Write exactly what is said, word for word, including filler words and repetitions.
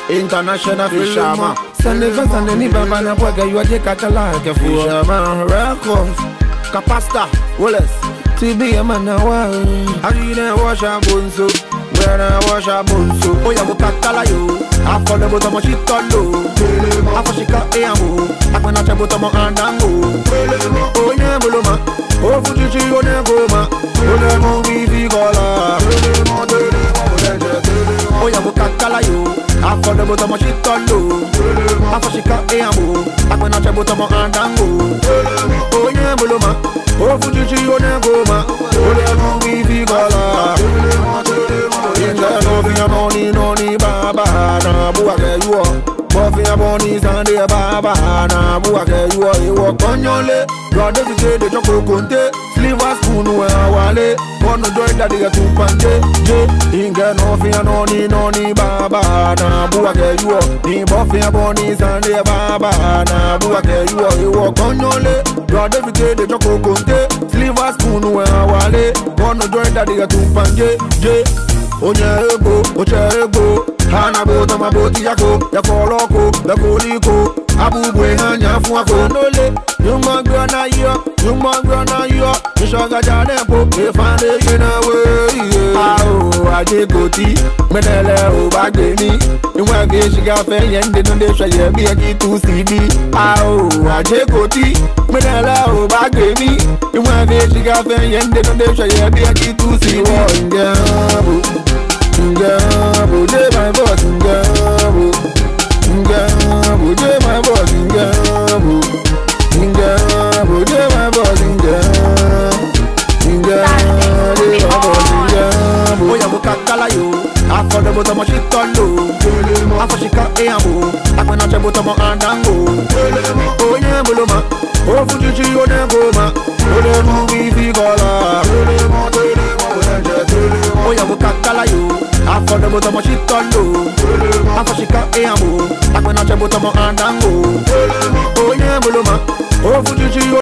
international fisherman. Send the vest and the nibba man a boy, you a take a like a Fisherman records. Capasta, Wallace. T B a man a wow. I need a wash a bunso. Where I wash a bunso. Oh, ya bukatala yo. I follow the bottom of shit on low. I for shika eamu. I can not a bottom of andango. Oh, yeah, Buloma. Oh, Fuji, on a goma. Oh, the movie Vigola. Oh, ya bukatala yo. I follow the bottom of shit on low. I for shika eamu. I can not a bottom of andango. Oh, yeah, Buloma. Oh, Fuji, on a goma. Oh, the movie Vigola. No ni no ni baba na buwa ke yuo Bofi ya boni sande baba na buwa ke yuo Iwo konyole Rode vike de choko konte Sliver spoon we awale Kono join daddy ya tupanje Je Inge no fi ya no ni no ni baba na buwa ke yuo Ni bofi ya boni sande baba na buwa ke yuo Iwo konyole Rode vike de choko konte Sliver spoon we awale Kono join daddy ya tupanje Je Onye ego, oche ego Hana bota maboti yako Yako loko, yako liko Abubwe hanya fuwako Nole, yuma grana yo Yuma grana yo Nishoga jane po Efande yenawe Ao, aje koti Menele o bageni Yuma ge shiga fe Yende nonde shaye Biya ki tu sibi Ao, aje koti Menele o bageni Yuma ge shiga fe Yende nonde shaye Biya ki tu sibi Wanjabu Ngabu, de my boss, Ngabu Ngabu, de my boss, Ngabu Ngabu, de my boss, Ngabu Ngabu, de my boss, Ngabu Oya bukakala yo Afo de bota mo shit on low Afo shika eamu Akwe na che bota mo andango Oye buloma O fujichi one goma Ole mubi Vigola Oya bukakala yo Afo de bota mo shit on low Afo shika eamu Akwe na che bota mo andango Oye buloma O fujichi